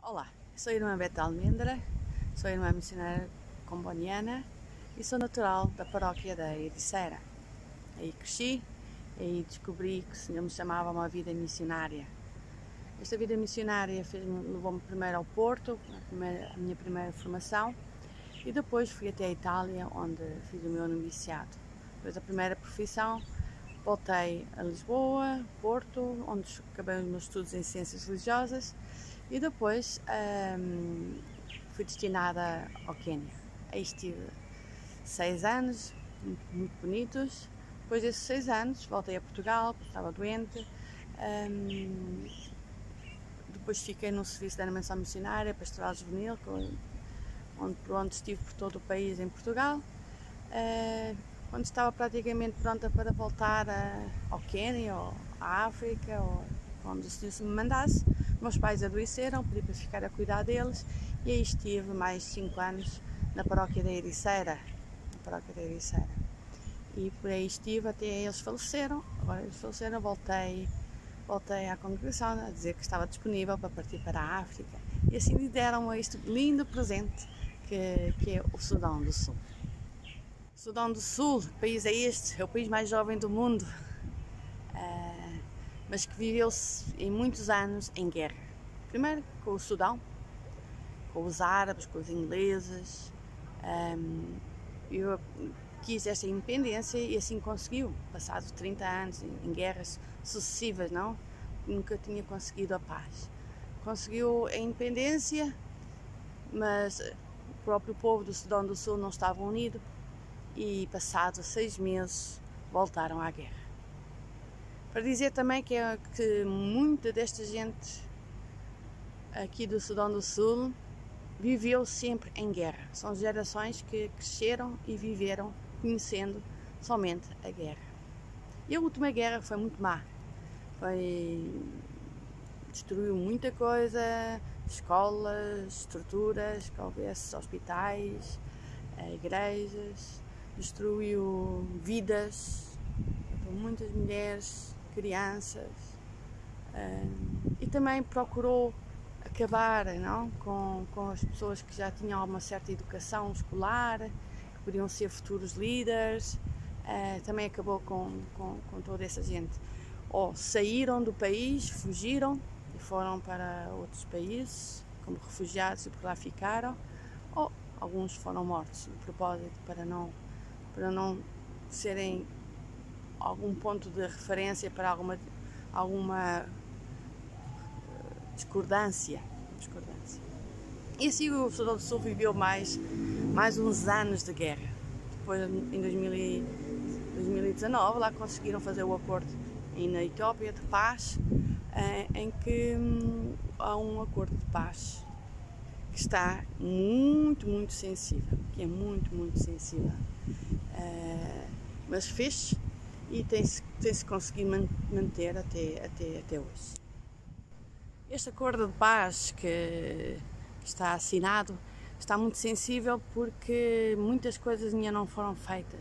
Olá, sou a irmã Beta Almendra, sou a irmã missionária comboniana e sou natural da paróquia da Ericeira. Aí cresci e descobri que o Senhor me chamava a uma vida missionária. Esta vida missionária levou-me primeiro ao Porto, a minha primeira formação, e depois fui até a Itália, onde fiz o meu noviciado. Depois da primeira profissão, voltei a Lisboa, Porto, onde acabei os meus estudos em Ciências Religiosas, e depois fui destinada ao Quênia. Aí estive 6 anos, muito bonitos. Depois desses 6 anos, voltei a Portugal, porque estava doente. Depois fiquei no serviço da animação missionária, pastoral juvenil, onde estive por todo o país em Portugal. Quando estava praticamente pronta para voltar ao Quênia, ou à África, ou onde o Senhor se me mandasse, meus pais adoeceram, pedi para ficar a cuidar deles, e aí estive mais 5 anos na paróquia da Ericeira. E por aí estive até eles faleceram. Agora eles faleceram, voltei à congregação a dizer que estava disponível para partir para a África. E assim me deram este lindo presente que é o Sudão do Sul. Sudão do Sul, que país é este? É o país mais jovem do mundo, mas que viveu-se em muitos anos em guerra. Primeiro com o Sudão, com os árabes, com os ingleses. Eu quis esta independência e assim conseguiu, passados 30 anos em guerras sucessivas, não? Nunca tinha conseguido a paz. Conseguiu a independência, mas o próprio povo do Sudão do Sul não estava unido e passados 6 meses voltaram à guerra. Para dizer também que muita desta gente aqui do Sudão do Sul viveu sempre em guerra. São gerações que cresceram e viveram conhecendo somente a guerra. E a última guerra foi muito má. Destruiu muita coisa, escolas, estruturas, talvez hospitais, igrejas, destruiu vidas, muitas mulheres, crianças, e também procurou acabar, não, com as pessoas que já tinham uma certa educação escolar, que podiam ser futuros líderes. Também acabou com toda essa gente. Ou saíram do país, fugiram e foram para outros países como refugiados e por lá ficaram, ou alguns foram mortos de propósito para não serem algum ponto de referência para alguma discordância. E assim o Sudão do Sul viveu mais uns anos de guerra. Depois, em 2019, lá conseguiram fazer o acordo na Etiópia de paz, em que há um acordo de paz que está muito sensível, mas fez e tem-se conseguido manter até hoje. Este acordo de paz que está assinado está muito sensível porque muitas coisas ainda não foram feitas,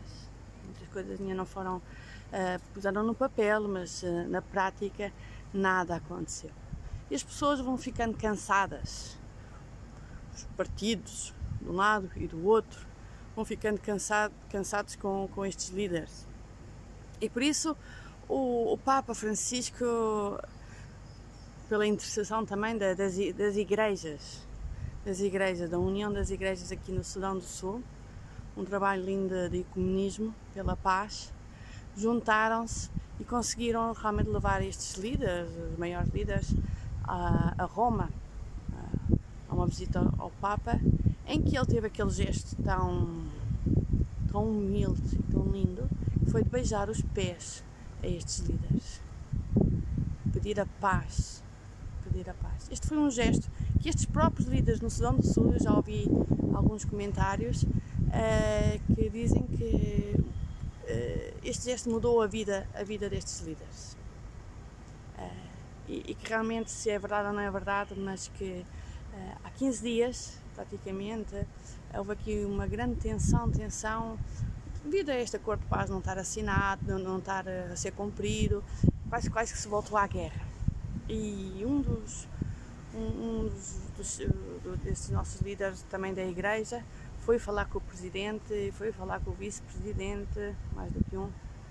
puseram no papel, mas na prática nada aconteceu. E as pessoas vão ficando cansadas, os partidos de um lado e do outro vão ficando cansados com estes líderes. E por isso o Papa Francisco, pela intercessão também das igrejas, da União das Igrejas aqui no Sudão do Sul, um trabalho lindo de ecumenismo pela paz, juntaram-se e conseguiram realmente levar estes líderes, os maiores líderes, a Roma, a uma visita ao Papa, em que ele teve aquele gesto tão humilde e tão lindo, que foi de beijar os pés a estes líderes, pedir a paz. Este foi um gesto que estes próprios líderes no Sudão do Sul, eu já ouvi alguns comentários que dizem que este gesto mudou a vida destes líderes, e que realmente, se é verdade ou não é verdade, mas que há 15 dias praticamente houve aqui uma grande tensão devido a este acordo de paz não estar assinado, não estar a ser cumprido, quase que se voltou à guerra. E um dos desses nossos líderes também da igreja foi falar com o presidente, foi falar com o vice-presidente, mais do que um,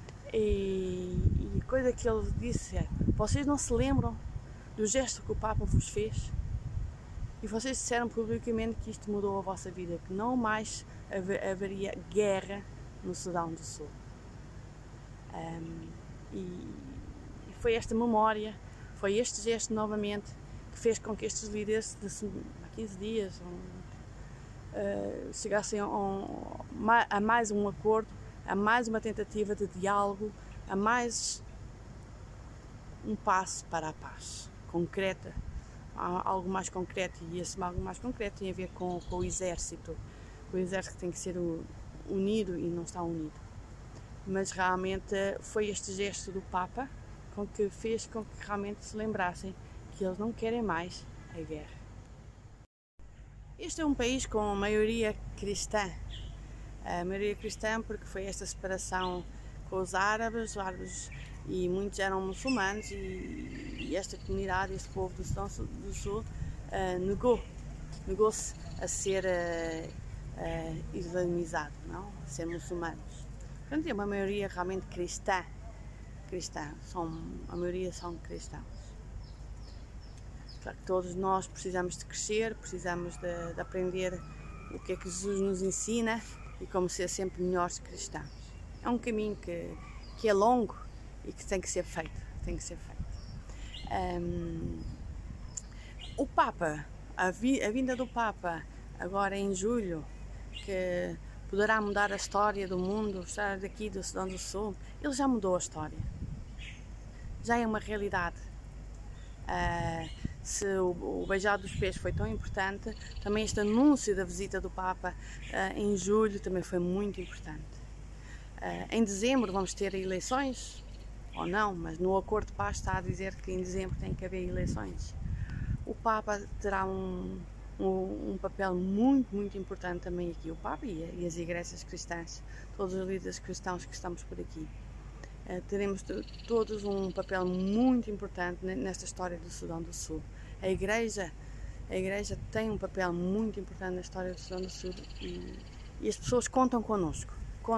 e a coisa que ele disse é: vocês não se lembram do gesto que o Papa vos fez? E vocês disseram publicamente que isto mudou a vossa vida, que não mais haveria guerra no Sudão do Sul. E foi esta memória, foi este gesto novamente que fez com que estes líderes há 15 dias chegassem a mais um acordo, a mais uma tentativa de diálogo, a mais um passo para a paz concreta, algo mais concreto, e esse algo mais concreto tem a ver com o exército. O exército tem que ser unido e não está unido. Mas realmente foi este gesto do Papa que fez com que realmente se lembrassem que eles não querem mais a guerra. Este é um país com maioria cristã. A maioria cristã porque foi esta separação com os árabes e muitos eram muçulmanos, e esta comunidade, este povo do Sudão do Sul negou-se a ser islamizado, não? A ser muçulmanos. Portanto, é uma maioria realmente cristã. A maioria são cristãos. Claro que todos nós precisamos de crescer, precisamos de aprender o que é que Jesus nos ensina e como ser sempre melhores cristãos. É um caminho que é longo e que tem que ser feito. O Papa, a vinda do Papa agora em julho, que poderá mudar a história do mundo, estar daqui do Sudão do Sul, ele já mudou a história. Já é uma realidade. Se o beijar dos pés foi tão importante, também este anúncio da visita do Papa em julho também foi muito importante. Em dezembro vamos ter eleições, ou não, mas no acordo de paz está a dizer que em dezembro tem que haver eleições. O Papa terá um papel muito importante também aqui, o Papa e as igrejas cristãs, todos os líderes cristãos que estamos por aqui. Teremos todos um papel muito importante nesta história do Sudão do Sul. A igreja tem um papel muito importante na história do Sudão do Sul, e as pessoas contam connosco.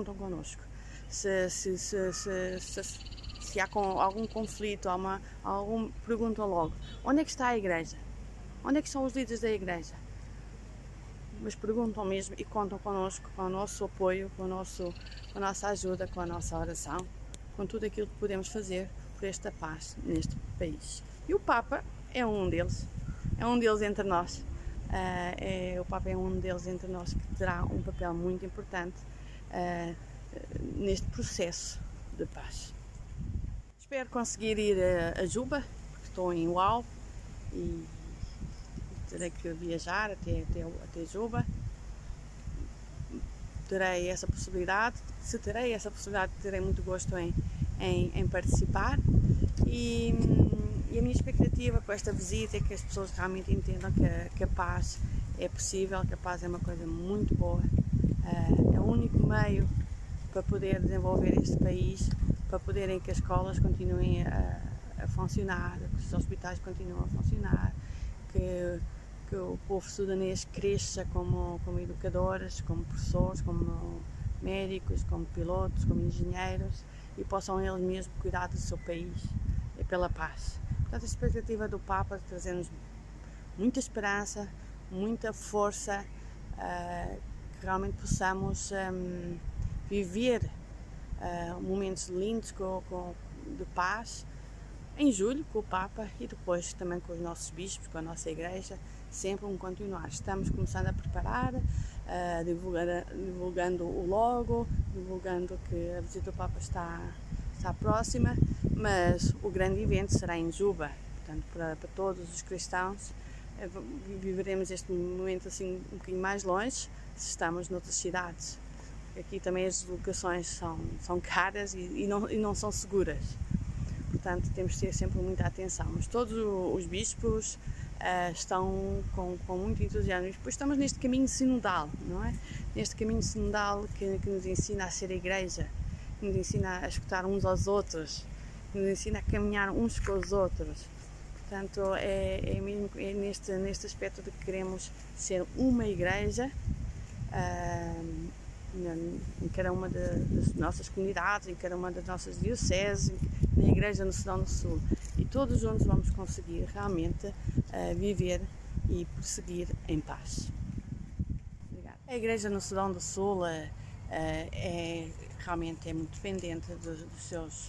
Se há algum conflito, perguntam logo: onde é que está a igreja? Onde é que são os líderes da igreja? Mas perguntam mesmo e contam connosco, com o nosso apoio, com a nossa ajuda, com a nossa oração, com tudo aquilo que podemos fazer por esta paz neste país. E o Papa é um deles entre nós. O Papa é um deles entre nós que terá um papel muito importante neste processo de paz. Espero conseguir ir a Juba, porque estou em Wau e terei que viajar até Juba. Terei essa possibilidade. Se terei essa possibilidade, terei muito gosto em participar, e a minha expectativa com esta visita é que as pessoas realmente entendam que a paz é possível, que a paz é uma coisa muito boa, é o único meio para poder desenvolver este país, para poderem que as escolas continuem a funcionar, que os hospitais continuem a funcionar, que o povo sudanês cresça como educadores, como professores, como médicos, como pilotos, como engenheiros, e possam eles mesmos cuidar do seu país e pela paz. Portanto, a expectativa do Papa trazer-nos muita esperança, muita força, que realmente possamos viver momentos lindos de paz em julho com o Papa, e depois também com os nossos bispos, com a nossa igreja, sempre continuar. Estamos começando a preparar, divulgando o logo, divulgando que a visita do Papa está próxima, mas o grande evento será em Juba. Portanto, para todos os cristãos, viveremos este momento assim um bocadinho mais longe, se estamos noutras cidades. Aqui também as deslocações são caras e não são seguras. Portanto, temos de ter sempre muita atenção. Mas todos os bispos estão com muito entusiasmo. E depois estamos neste caminho sinodal, não é? Neste caminho sinodal que nos ensina a ser a igreja, que nos ensina a escutar uns aos outros, que nos ensina a caminhar uns com os outros. Portanto, é neste aspecto de que queremos ser uma igreja em cada uma das nossas comunidades, em cada uma das nossas dioceses, na igreja no Sudão do Sul. E todos juntos vamos conseguir realmente viver e prosseguir em paz. Obrigada. A igreja no Sudão do Sul realmente é muito dependente dos seus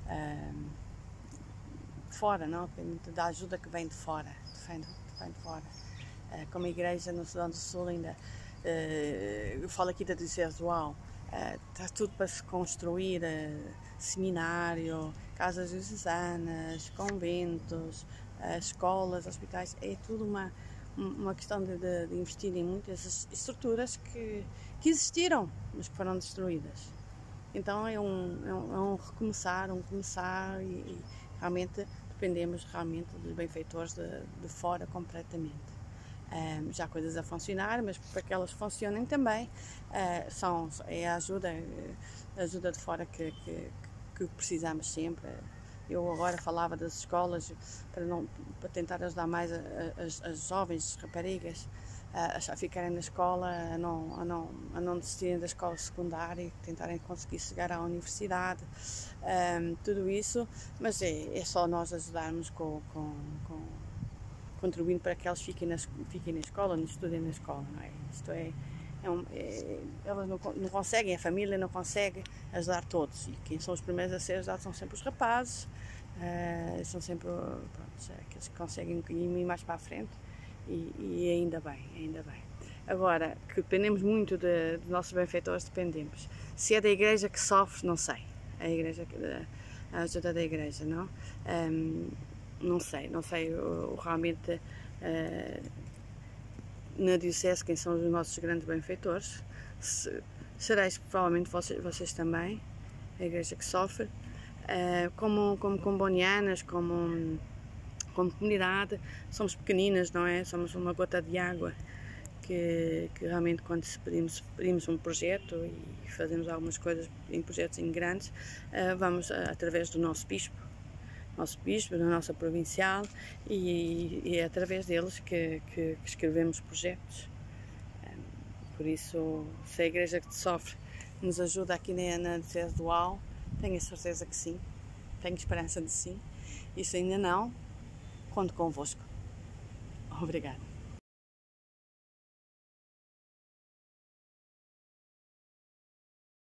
fora, não? Dependente da ajuda que vem de fora, como a igreja no Sudão do Sul ainda, eu falo aqui da Diocese do Uau, está tudo para se construir, seminário, casas diocesanas, conventos, escolas, hospitais, é tudo uma questão de investir em muitas estruturas que existiram, mas que foram destruídas. Então é um recomeçar, começar e realmente dependemos dos benfeitores de fora completamente. Já há coisas a funcionar, mas para que elas funcionem também é a ajuda de fora que precisamos sempre. Eu agora falava das escolas para tentar ajudar mais as jovens raparigas a ficarem na escola, a não desistirem da escola secundária, tentarem conseguir chegar à universidade, tudo isso, mas é só nós ajudarmos contribuindo para que elas fiquem na escola, não estudem na escola, não é? Isto elas não conseguem, a família não consegue ajudar todos, e quem são os primeiros a ser ajudados são sempre os rapazes, são sempre aqueles que conseguem ir mais para a frente, e ainda bem. Agora, que dependemos muito dos nossos benfeitores, dependemos. Se é da igreja que sofre, não sei, a ajuda da igreja, não? Não sei realmente na diocese quem são os nossos grandes benfeitores. Sereis provavelmente vocês também, a igreja que sofre, como combonianas, como comunidade, somos pequeninas, não é? Somos uma gota de água que realmente quando pedimos um projeto e fazemos algumas coisas em projetos grandes, vamos através do nosso bispo, da nossa provincial, e é através deles que escrevemos projetos. Por isso, se a igreja que sofre nos ajuda aqui na Diocese do Uau, tenho a certeza que sim, tenho esperança de sim, e se ainda não, conto convosco. Obrigada.